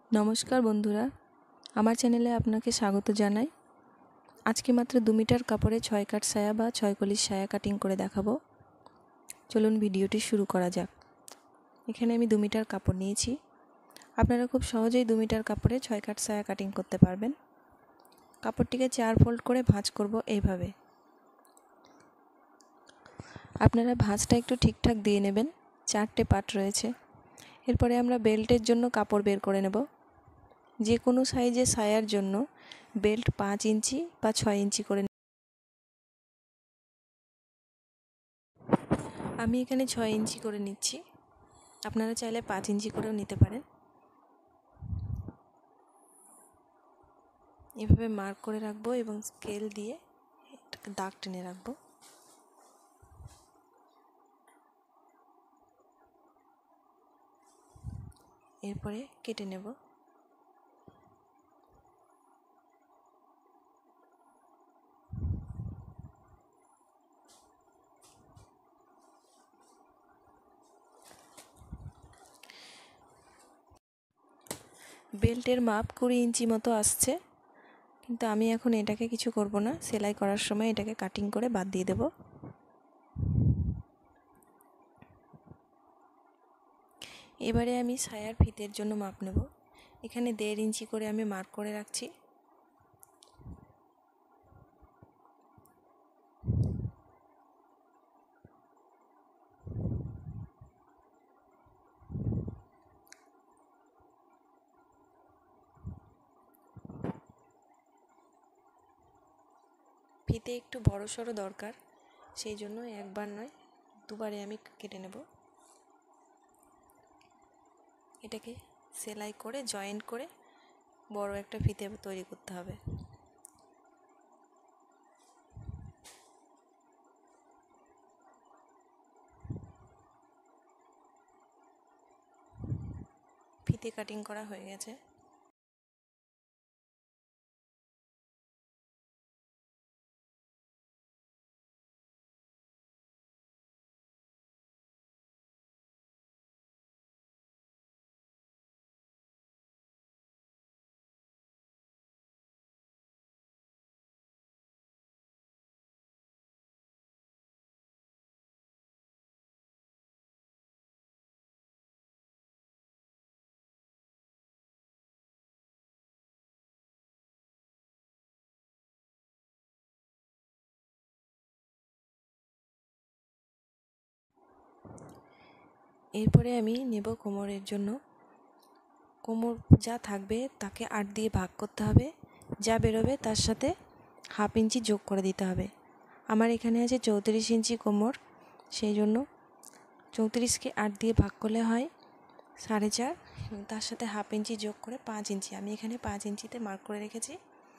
নমস্কার বন্ধুরা, আমার চ্যানেলে আপনাকে স্বাগত জানাই। আজকে মাত্র 2 মিটার কাপড়ে 6 কাট সায়া বা 6 কলি সায়া কাটিং করে দেখাবো। চলুন ভিডিওটি শুরু করা যাক। এখানে আমি 2 মিটার কাপড় নিয়েছি। আপনারা খুব সহজেই 2 মিটার কাপড়ে 6 কাট সায়া কাটিং করতে পারবেন। কাপড়টিকে 4 ফোল্ড করে ভাঁজ করব এইভাবে। আপনারা ভাঁজটা একটু ঠিকঠাক দিয়ে নেবেন, 4টে পার্ট রয়েছে। এরপরে আমরা বেল্টের জন্য কাপড় বের করে নেব। যে কোনো সাইজের সায়ার জন্য বেল্ট 5 ইঞ্চি বা 6 ইঞ্চি করে। আমি এখানে 6 ইঞ্চি করে নিচ্ছি, আপনারা চাইলে 5 ইঞ্চি করেও নিতে পারেন। এভাবে মার্ক করে রাখবো এবং স্কেল দিয়ে এটাকে দাগ টেনে রাখবো। এরপরে কেটে নেব। বেল্টের মাপ 20 ইঞ্চি মতো আসছে, কিন্তু আমি এখন এটাকে কিছু করব না। সেলাই করার সময় এটাকে কাটিং করে বাদ দিয়ে দেব। এবারে আমি সায়ার ফিতের জন্য মাপ নেব। এখানে 1.5 ইঞ্চি করে আমি মার্ক করে রাখছি। ফিতে একটু বড়সড় দরকার, সেই জন্য একবার নয় দুবারে আমি কেটে নেব। এটাকে সেলাই করে জয়েন্ট করে বড় একটা ফিতে তৈরি করতে হবে। ফিতে কাটিং করা হয়ে গেছে। এরপরে আমি নেব কোমরের জন্য। কোমর যা থাকবে তাকে 8 দিয়ে ভাগ করতে হবে, যা বেরোবে তার সাথে 1/2 ইঞ্চি যোগ করে দিতে হবে। আমার এখানে আছে 34 ইঞ্চি কোমর, সেই জন্য 34কে 8 দিয়ে ভাগ করলে হয় 4.5, এবং তার সাথে 1/2 ইঞ্চি যোগ করে 5 ইঞ্চি। আমি এখানে 5 ইঞ্চিতে মার্ক করে রেখেছি।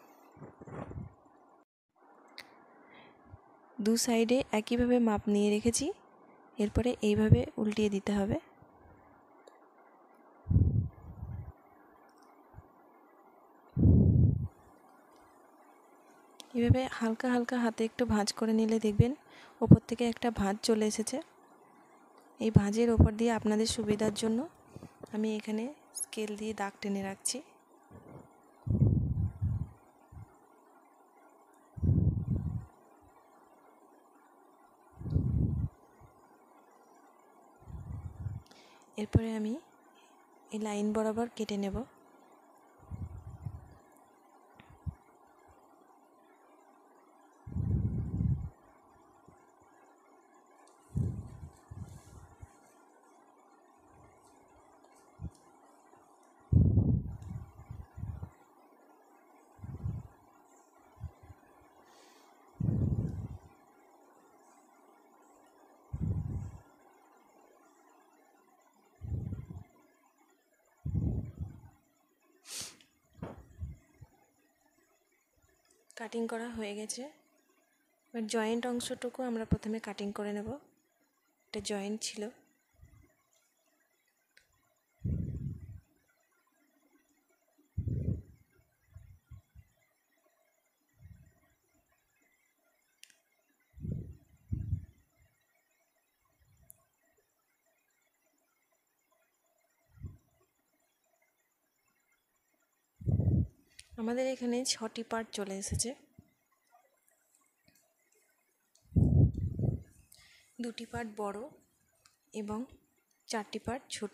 দু সাইডে একইভাবে মাপ নিয়ে রেখেছি। এরপরে এইভাবে উল্টিয়ে দিতে হবে। এভাবে হালকা হালকা হাতে একটু ভাঁজ করে নিলে দেখবেন ওপর থেকে একটা ভাঁজ চলে এসেছে। এই ভাঁজের ওপর দিয়ে আপনাদের সুবিধার জন্য আমি এখানে স্কেল দিয়ে দাগ টেনে রাখছি। এরপরে আমি এই লাইন বরাবর কেটে নেব। কাটিং করা হয়ে গেছে। এবার জয়েন্ট অংশটুকু আমরা প্রথমে কাটিং করে নেব। এটা জয়েন্ট ছিল। আমাদের এখানে 6টি পার্ট চলে এসেছে। 2টি পার্ট বড় এবং 4টি পার্ট ছোট।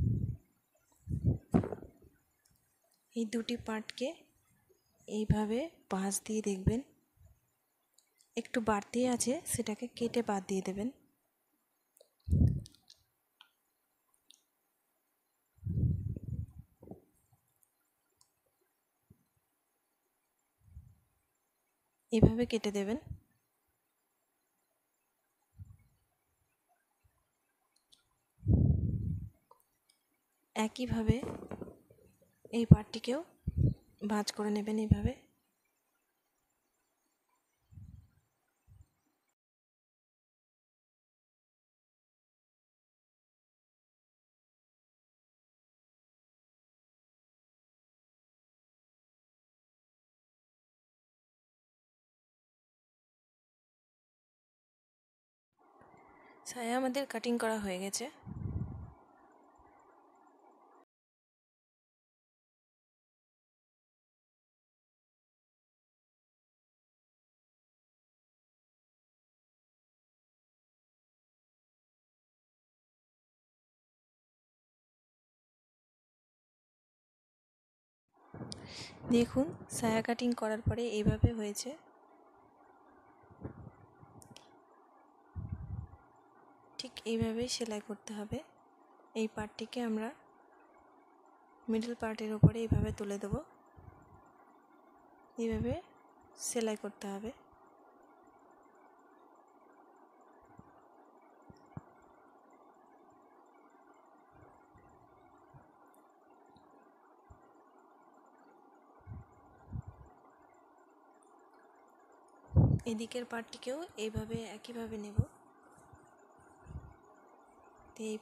এই 2টি পার্টকে এইভাবে ভাঁজ দিয়ে দেখবেন একটু বাড়তি আছে, সেটাকে কেটে বাদ দিয়ে দেবেন। এভাবে কেটে দেবেন। একইভাবে এই পার্টটিকেও ভাঁজ করে নেবেন এইভাবে। সায়া আমাদের কাটিং করা হয়ে গেছে। দেখুন, সায়া কাটিং করার পরে এইভাবে হয়েছে। ঠিক এইভাবেই সেলাই করতে হবে। এই পার্টটিকে আমরা মিডল পার্টের উপরে এইভাবে তুলে দেব। এইভাবে সেলাই করতে হবে। এদিকের পার্টটিকেও এইভাবে একইভাবে নেব। এই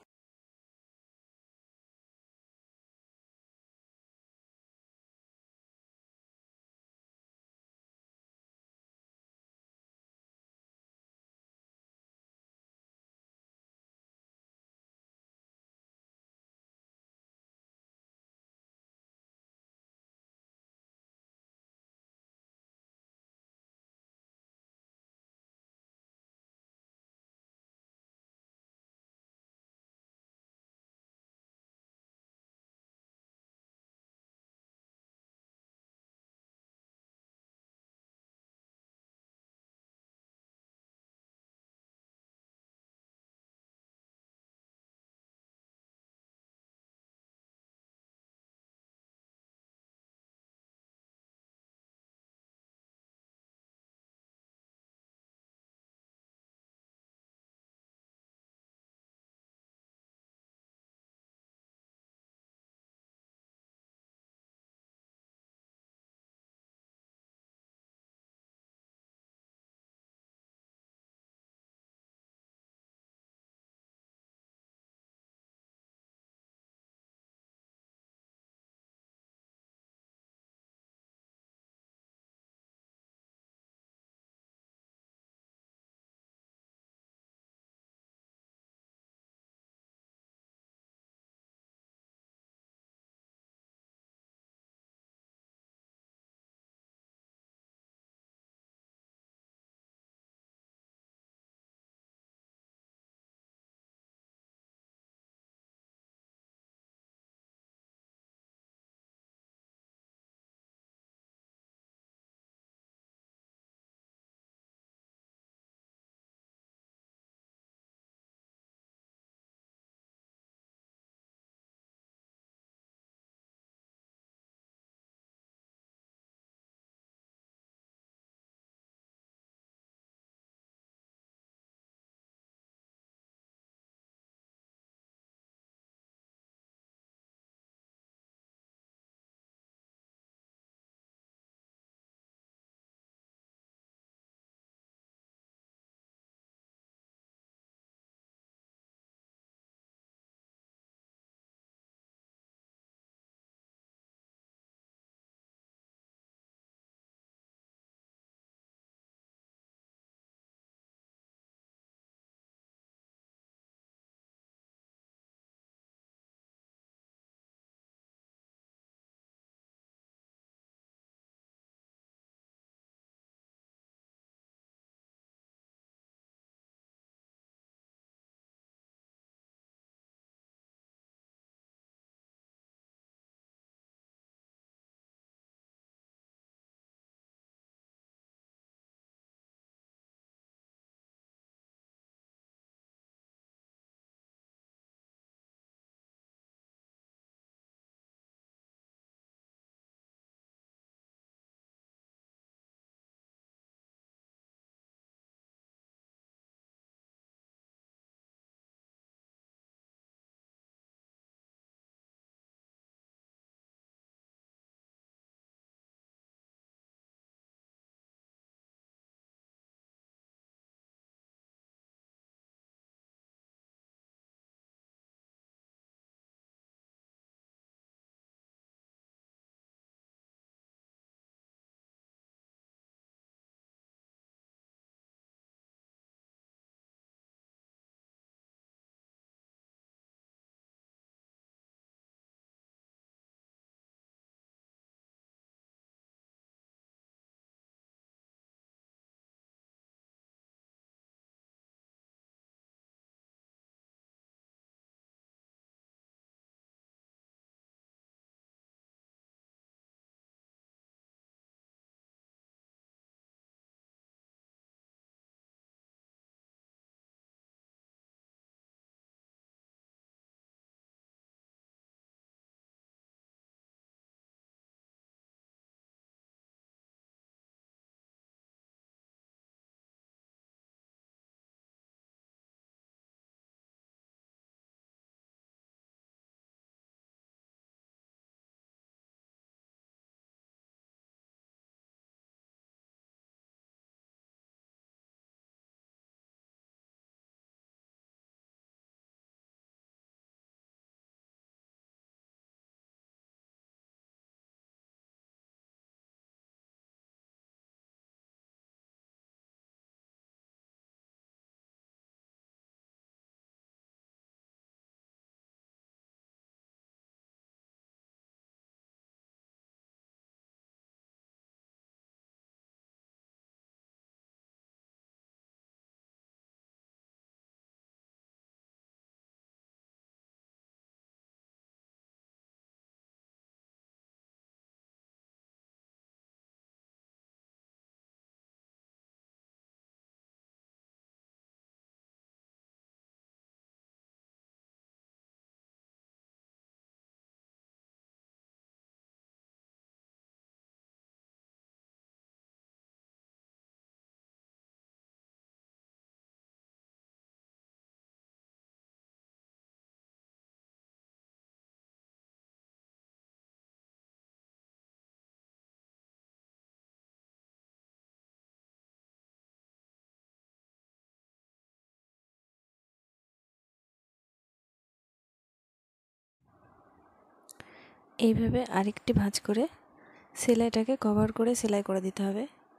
এইভাবে আরেকটি ভাঁজ করে সেলাইটাকে কভার করে সেলাই করে দিতে হবে।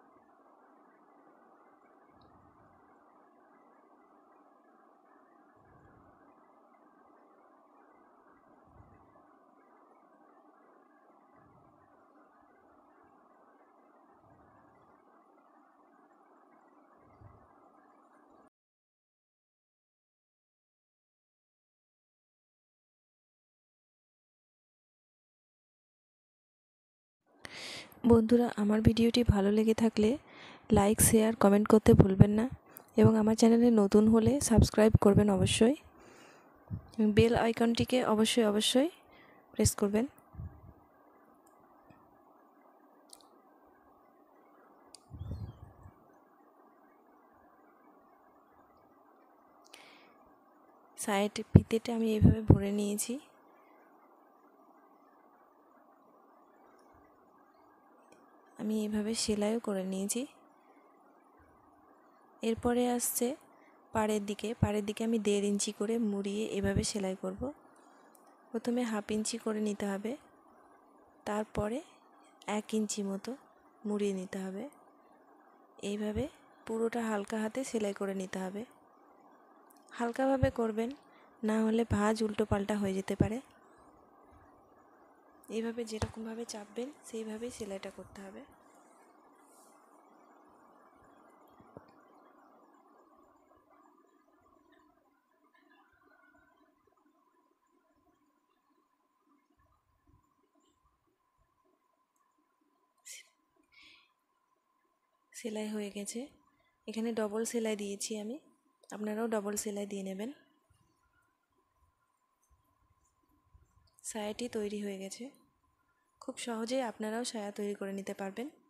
বন্ধুরা, আমার ভিডিওটি ভালো লেগে থাকলে লাইক, শেয়ার, কমেন্ট করতে ভুলবেন না এবং আমার চ্যানেলে নতুন হলে সাবস্ক্রাইব করবেন অবশ্যই। বেল আইকনটিকে অবশ্যই প্রেস করবেন। সাইড ফিতেটা আমি এইভাবে ভরে নিয়েছি। আমি এইভাবে সেলাইও করে নিয়েছি। এরপরে আসছে পাড়ের দিকে আমি 1.5 ইঞ্চি করে মুড়িয়ে এভাবে সেলাই করব। প্রথমে 1/2 ইঞ্চি করে নিতে হবে, তারপরে 1 ইঞ্চি মতো মুড়িয়ে নিতে হবে। এইভাবে পুরোটা হালকা হাতে সেলাই করে নিতে হবে। হালকাভাবে করবেন, না হলে ভাঁজ উল্টো পাল্টা হয়ে যেতে পারে। এইভাবে যেরকমভাবে চাপবেন সেইভাবেই সেলাইটা করতে হবে। সেলাই হয়ে গেছে। এখানে ডবল সেলাই দিয়েছি আমি, আপনারাও ডবল সেলাই দিয়ে নেবেন। সায়াটি তৈরি হয়ে গেছে। খুব সহজেই আপনারাও সায়া তৈরি করে নিতে পারবেন।